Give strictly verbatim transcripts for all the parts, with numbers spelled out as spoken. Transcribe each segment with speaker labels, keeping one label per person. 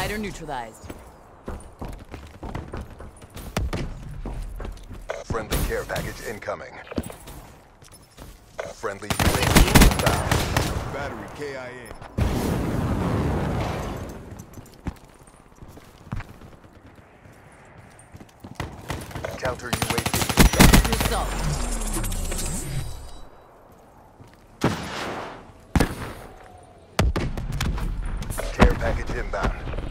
Speaker 1: Fighter neutralized.
Speaker 2: Friendly care package incoming. Friendly U A V inbound.
Speaker 3: Battery K I A.
Speaker 2: Counter U A V.
Speaker 1: Result.
Speaker 2: Care package inbound.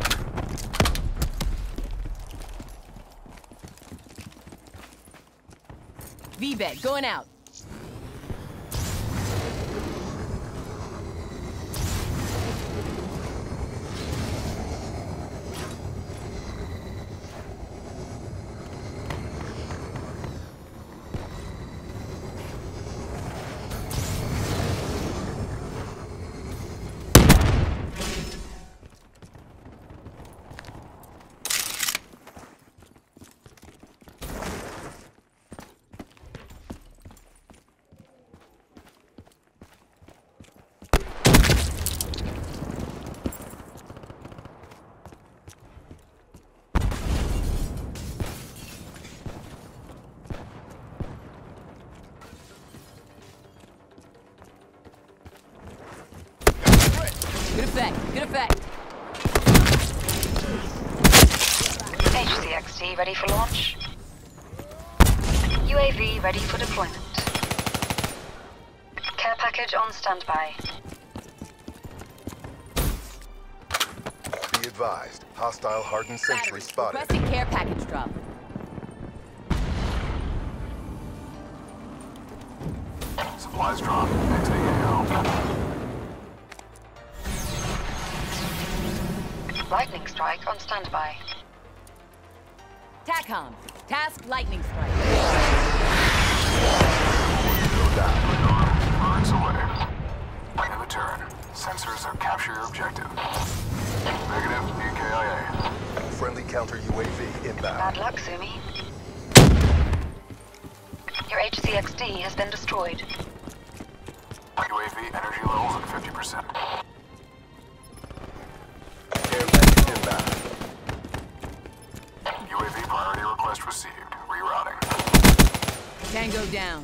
Speaker 1: V-Bed going out. Good effect, good effect.
Speaker 4: H C X D ready for launch. U A V ready for deployment. Care package on standby.
Speaker 2: Be advised. Hostile hardened sentry spotted.
Speaker 1: Requesting care package drop.
Speaker 5: Supplies drop. Exiting A O.
Speaker 4: Lightning strike on standby.
Speaker 1: TACOM. Task lightning strike.
Speaker 5: Burns away. In return, sensors are capture your objective. Negative, E K I A.
Speaker 2: Friendly counter U A V inbound.
Speaker 4: Bad luck, Sumi. Your H C X D has been destroyed.
Speaker 5: U A V energy levels at fifty percent.
Speaker 2: Care package inbound.
Speaker 5: U A V priority request received. Rerouting.
Speaker 1: Tango down.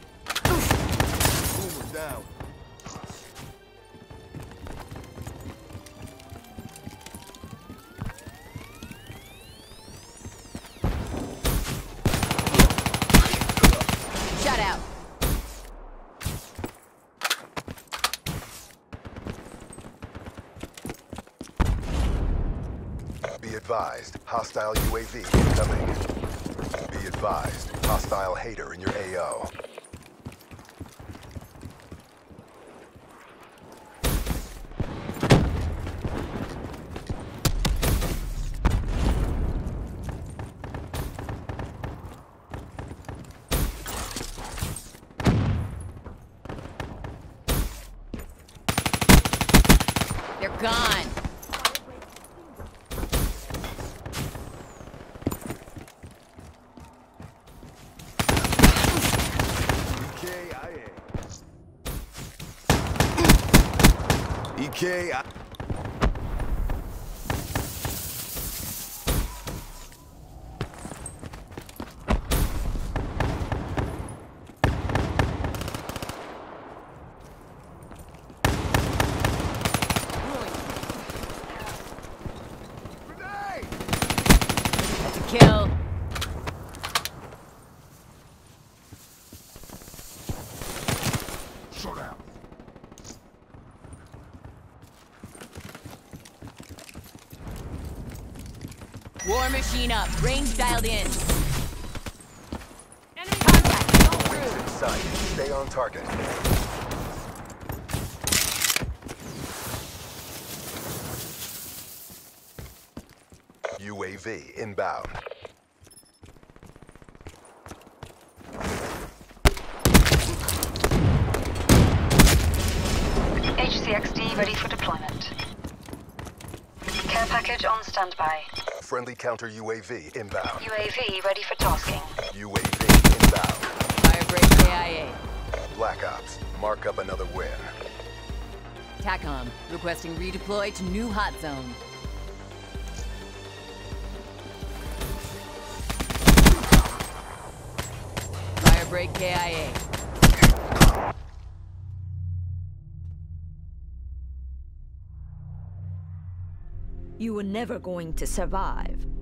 Speaker 3: Boomer down.
Speaker 1: Shut out.
Speaker 2: Be advised. Hostile U A V incoming. Be advised. Hostile hater in your A O.
Speaker 1: They're gone.
Speaker 3: K I A. E K I A.
Speaker 1: That's a kill.
Speaker 5: Showdown.
Speaker 1: War machine up. Range dialed in. Enemy contact. Go through.
Speaker 2: In sight. Stay on target. U A V inbound.
Speaker 4: H C X D ready for deployment. Care package on standby.
Speaker 2: Friendly counter U A V inbound.
Speaker 4: U A V ready for tasking.
Speaker 2: U A V inbound.
Speaker 1: Firebreak K I A.
Speaker 2: Black Ops. Mark up another win.
Speaker 1: TACOM. Requesting redeploy to new hot zone. break K I A.
Speaker 6: You were never going to survive.